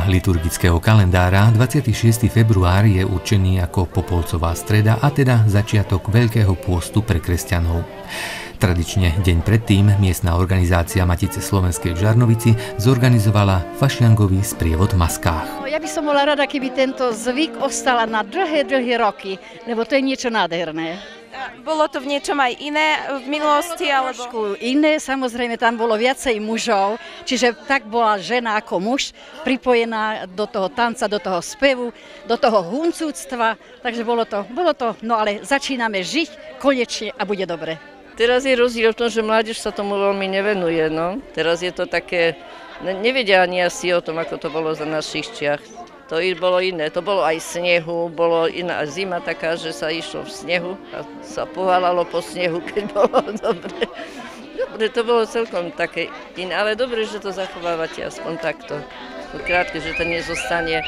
liturgického kalendára 26. február je určený ako Popolcová streda a teda začiatok Veľkého pôstu pre kresťanov. Tradične deň predtým miestna organizácia Matice slovenskej v Žarnovici zorganizovala fašiangový sprievod v maskách. Ja by som bola rada, keby tento zvyk ostala na dlhé roky, lebo to je niečo nádherné. Bolo to v niečom aj iné v minulosti? Alebo iné, samozrejme, tam bolo viacej mužov, čiže tak bola žena ako muž pripojená do toho tanca, do toho spevu, do toho huncúctva, takže bolo to, no ale začíname žiť konečne a bude dobre. Teraz je rozdiel v tom, že mládež sa tomu veľmi nevenuje, no. Teraz je to také, nevedia ani asi o tom, ako to bolo za našich čiach. To bolo iné, to bolo aj snehu, bolo iná zima taká, že sa išlo v snehu a sa povalalo po snehu, keď bolo dobre. Dobre, to bolo celkom také iné, ale dobre, že to zachovávate aspoň takto. Krátke, že to nezostane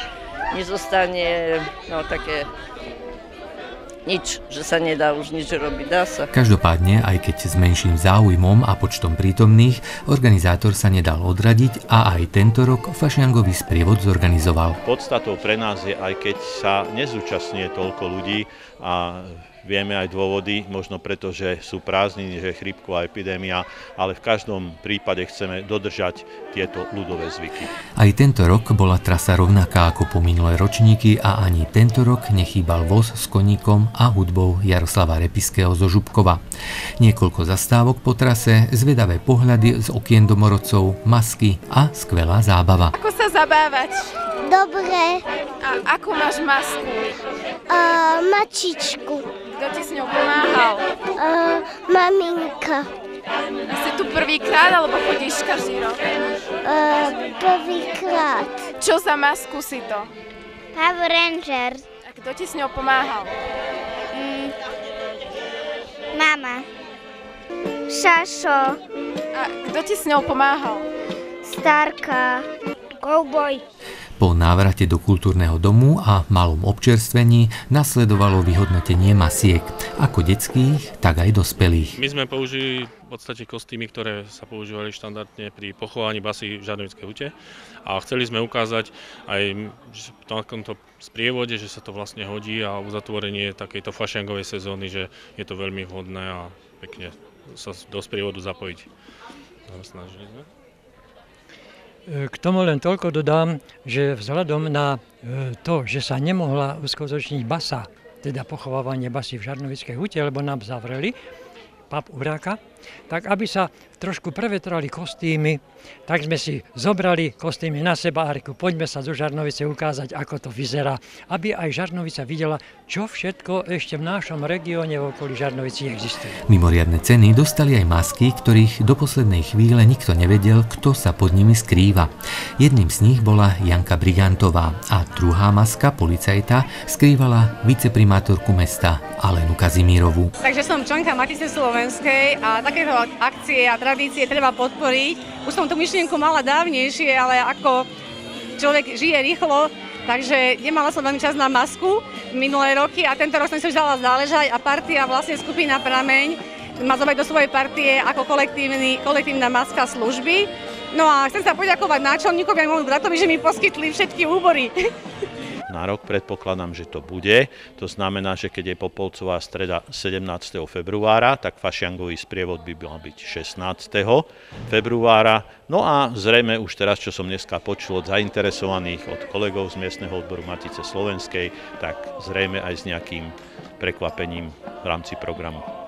no také nič, že sa nedá už nič robiť, dá sa. Každopádne, aj keď s menším záujmom a počtom prítomných, organizátor sa nedal odradiť a aj tento rok fašiangový sprievod zorganizoval. Podstatou pre nás je, aj keď sa nezúčastňuje toľko ľudí a vieme aj dôvody, možno preto, že sú prázdniny, že je chrípková epidémia, ale v každom prípade chceme dodržať tieto ľudové zvyky. Aj tento rok bola trasa rovnaká ako po minulé ročníky a ani tento rok nechýbal voz s koníkom a hudbou Jaroslava Repiského zo Župkova. Niekoľko zastávok po trase, zvedavé pohľady z okien domorodcov, masky a skvelá zábava. Ako sa zabávať? Dobre. A akú máš masku? Mačičku. Kto ti s ňou pomáhal? Maminka. A si tu prvýkrát, alebo chodíš každý rok? Prvýkrát. Čo za masku si to? Power Ranger. A kto ti s ňou pomáhal? Mama. Šašo. A kto ti s ňou pomáhal? Starka. Cowboy. Po návrate do kultúrneho domu a malom občerstvení nasledovalo vyhodnotenie masiek, ako detských, tak aj dospelých. My sme použili v podstate kostýmy, ktoré sa používali štandardne pri pochovaní basy v Žarnovickej hute a chceli sme ukázať aj v takomto sprievode, že sa to vlastne hodí a uzatvorenie takejto fašiangovej sezóny, že je to veľmi vhodné a pekne sa do sprievodu zapojiť. Snažili sme. K tomu len toľko dodám, že vzhľadom na to, že sa nemohla uskutočniť basa, teda pochovávanie basy v Žarnovickej hute, lebo nám zavreli pub Uráka, tak aby sa trošku prevetrali kostýmy, tak sme si zobrali kostýmy na seba a reku, poďme sa do Žarnovice ukázať, ako to vyzerá, aby aj Žarnovica videla, čo všetko ešte v našom regióne v okolí Žarnovici existuje. Mimoriadne ceny dostali aj masky, ktorých do poslednej chvíle nikto nevedel, kto sa pod nimi skrýva. Jedným z nich bola Janka Brigantová a druhá maska, policajta, skrývala viceprimátorku mesta Alenu Kazimírovú. Takže som členka Matice slovenskej a takéto akcie a tradície treba podporiť. Už som tú myšlienku mala dávnejšie, ale ako človek žije rýchlo, takže nemala som veľmi čas na masku minulé roky a tento rok som si už dala záležať a partia, vlastne skupina Prameň ma zobrať do svojej partie ako kolektívna maska služby. No a chcem sa poďakovať náčelníkovi a môjmu bratovi, že mi poskytli všetky úbory. Na rok predpokladám, že to bude. To znamená, že keď je Popolcová streda 17. februára, tak fašiangový sprievod by mal byť 16. februára. No a zrejme už teraz, čo som dneska počul od zainteresovaných, od kolegov z miestneho odboru Matice slovenskej, tak zrejme aj s nejakým prekvapením v rámci programu.